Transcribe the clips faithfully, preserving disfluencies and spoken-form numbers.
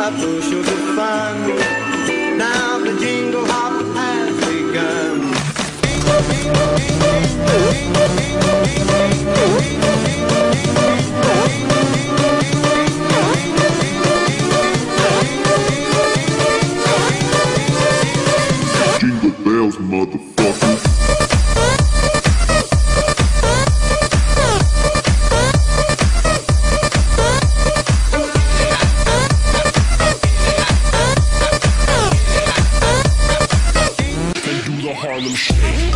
a bushel of fun. Now the jingle hop has begun. Jingle, jingle, jingle, jingle, jingle, jingle, jingle, jingle, Jingle bells, motherfucker. Harlem Shake.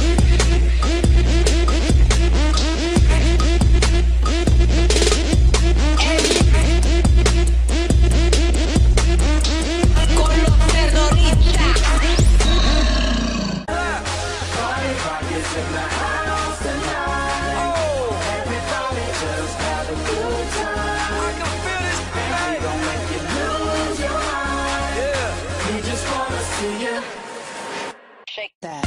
Shake that.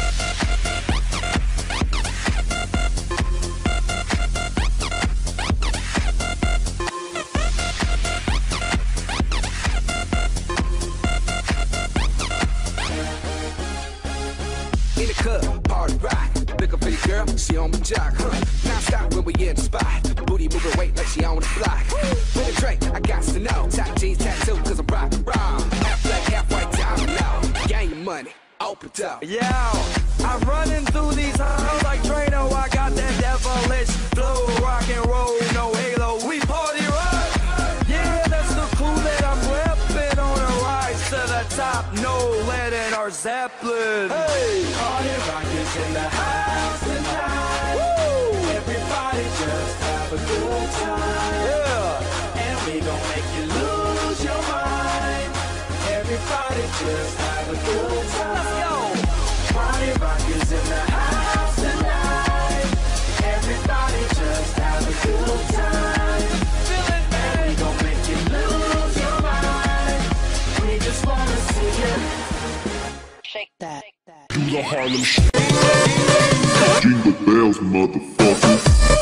In the club, party rock. Looking for your girl, she on my jock, huh? Now stop when we in the spot. Booty moving weight like she on the block. With a drink, I got to know. Top jeans tattoo, cause I'm rock and roll. Half black, half white, diamond now. Gain your money, open up. Yeah, I'm running through these halls like Drano. I got that devilish flow, rock and roll, no halo. We party rock. Yeah, that's the clue that I'm repping on a rise to the top. No lead in our Zeppelin. Hey, party rock is in the house tonight. Woo! Everybody just have a good time. yeah. And we gon' make you lose your mind. Everybody just have a good time. Let's go. Party rock is in the house tonight. Everybody just have a good time. Feel it, And we gon' make you lose your mind. We just wanna see you Shake that. Do the Harlem Shake. Jingle bells, motherfucker.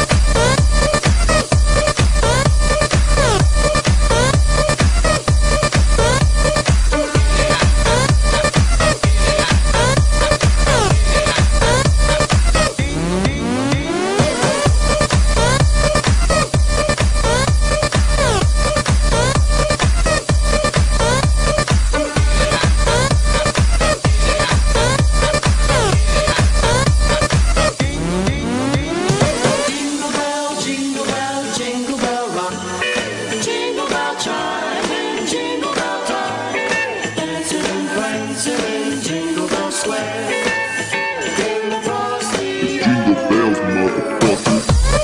Jingle bells, motherfucker.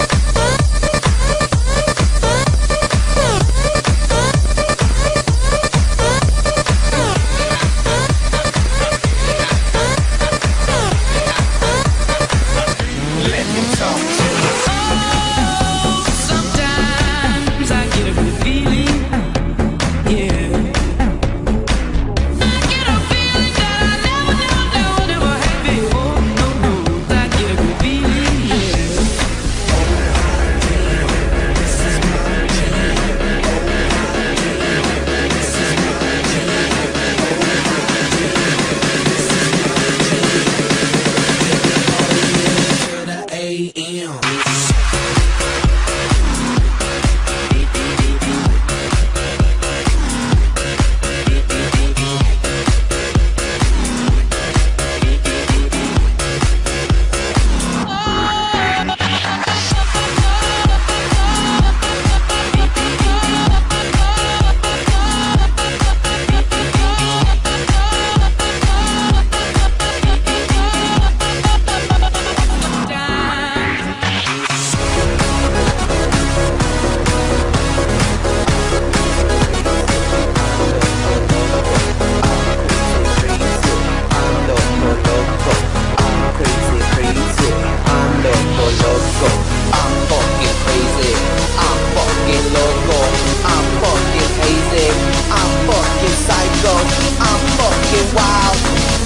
Sometimes I get a good feeling, yeah. I get a feeling that I never, never, never, never had before. No, no, I get a good feeling, yeah.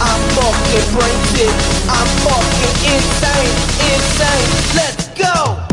fucking break it. I'm fucking insane, insane. Let's go.